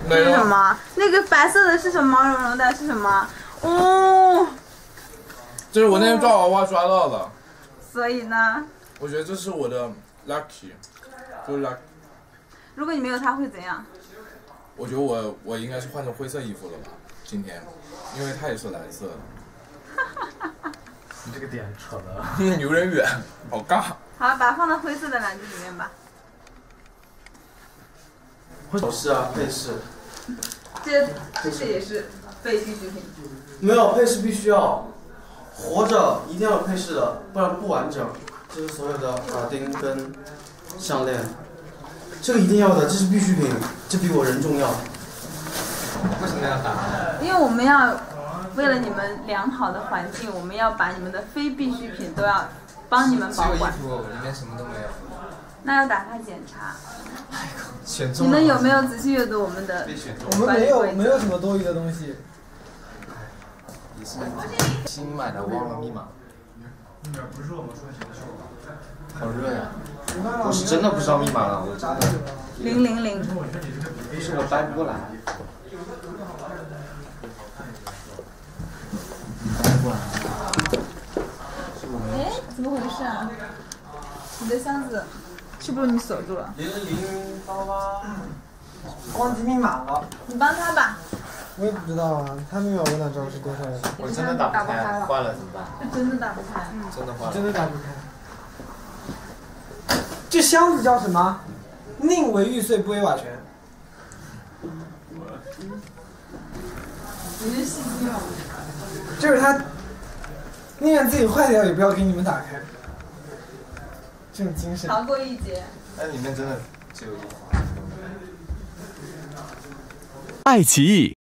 这是什么？那个白色的是什么？毛茸茸的是什么？哦， 这是我那天抓娃娃抓到的。 所以呢？ 我觉得这是我的 lucky， 就是 lucky。 如果你没有它会怎样？ 我觉得我应该是换成灰色衣服了吧，今天，因为它也是蓝色的。 你这个点扯的有点远，好尬。 好，把它放到灰色的篮子里面吧。 首饰啊，配饰。 这些也是非必需品。 没有配饰必须要，活着一定要有配饰的，不然不完整。这是所有的耳钉跟项链，这个一定要的，这是必需品，这比我人重要。 为什么要打？ 因为我们要为了你们良好的环境，我们要把你们的非必需品都要帮你们保管。 只有衣服，里面什么都没有。 那要打开检查。 选中你们有没有仔细阅读我们的？ 我们没有什么多余的东西。 也是新买的，忘了密码。 不是我们说销售。 好热呀！我是真的不知道密码了，我真的。 000。 不是我掰不过来。 哎，怎么回事啊？你的箱子是不是你锁住了 0088， 忘记密码了。 你帮他吧。 我也不知道啊，他密码我哪知道是多少呀？ 我真的打不开，换了怎么办？ 真的打不开。 真的换了。 真的打不开。这箱子叫什么？宁为玉碎不为瓦全。 你是戏精吗？ 就是他宁愿自己坏掉也不要给你们打开，这种精神。 逃过一劫。 但里面真的只有衣服。 爱奇艺